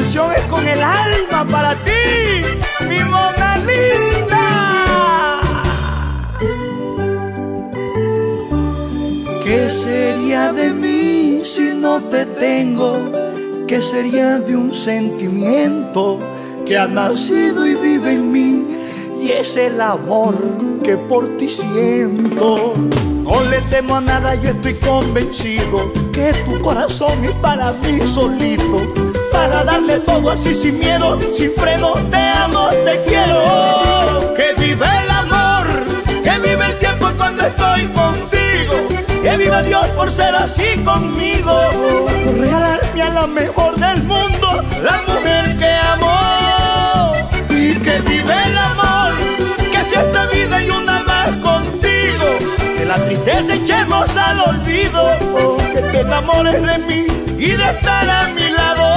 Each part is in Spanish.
canción es con el alma para ti, mi mona linda. ¿Qué sería de mí si no te tengo? ¿Qué sería de un sentimiento que ha nacido y vive en mí? Y es el amor que por ti siento. No le temo a nada, yo estoy convencido que tu corazón es para mí solito, para darle todo así sin miedo, sin freno. Te amo, te quiero. Que vive el amor, que vive el tiempo cuando estoy contigo. Que viva Dios por ser así conmigo, por regalarme a la mejor del mundo, la mujer que amo. Y que vive el amor, que si esta vida hay una más contigo, que la tristeza echemos al olvido, que te enamores de mí y de estar a mi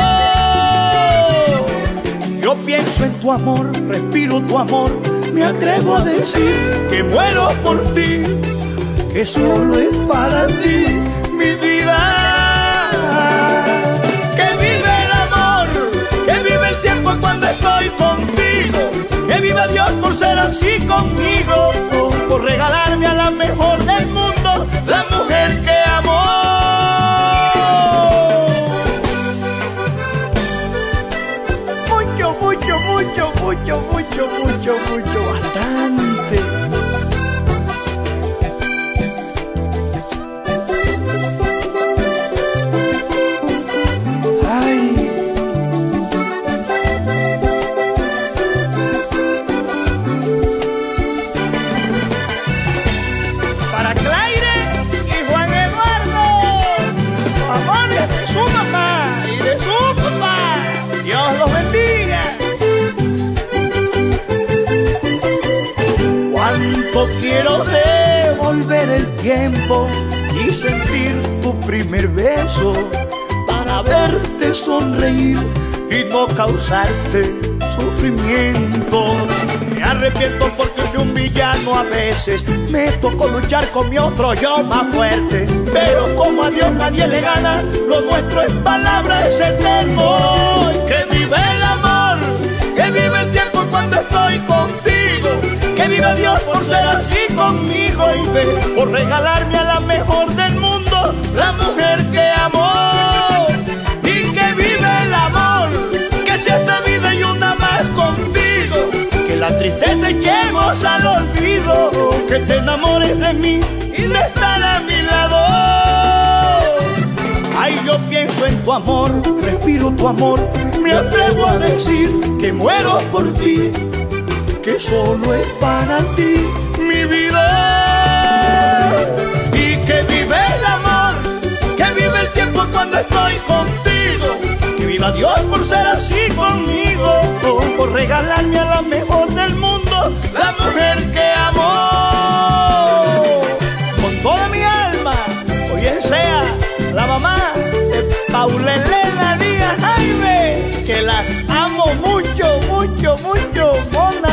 lado. Yo pienso en tu amor, respiro tu amor, me atrevo a decir que muero por ti, que solo es para ti mi vida. Que vive el amor, que vive el tiempo cuando estoy contigo. Que viva Dios por ser así conmigo, por regalarme a la mejor del mundo, la mujer que amo. Mucho, mucho, mucho, mucho, mucho, mucho, mucho, bastante. Quiero devolver el tiempo y sentir tu primer beso, para verte sonreír y no causarte sufrimiento. Me arrepiento porque fui un villano a veces, me tocó luchar con mi otro yo más fuerte, pero como a Dios nadie le gana, lo nuestro es palabra, es eterno. Que vive el amor, que vive el tiempo cuando estoy contigo. Que viva Dios por ser así conmigo y ve, por regalarme a la mejor del mundo, la mujer que amo. Y que vive el amor, que si esta vida hay una más contigo, que la tristeza echemos al olvido, que te enamores de mí y de estar a mi lado. Ay, yo pienso en tu amor, respiro tu amor, me atrevo a decir que muero por ti, que solo es para ti mi vida. Y que vive el amor, que vive el tiempo cuando estoy contigo. Que viva Dios por ser así conmigo, por regalarme a la mejor del mundo, la mujer que amo. Con toda mi alma, o bien sea la mamá de Paula Elena Díaz Jaime, que las amo mucho, mucho, mucho, mona.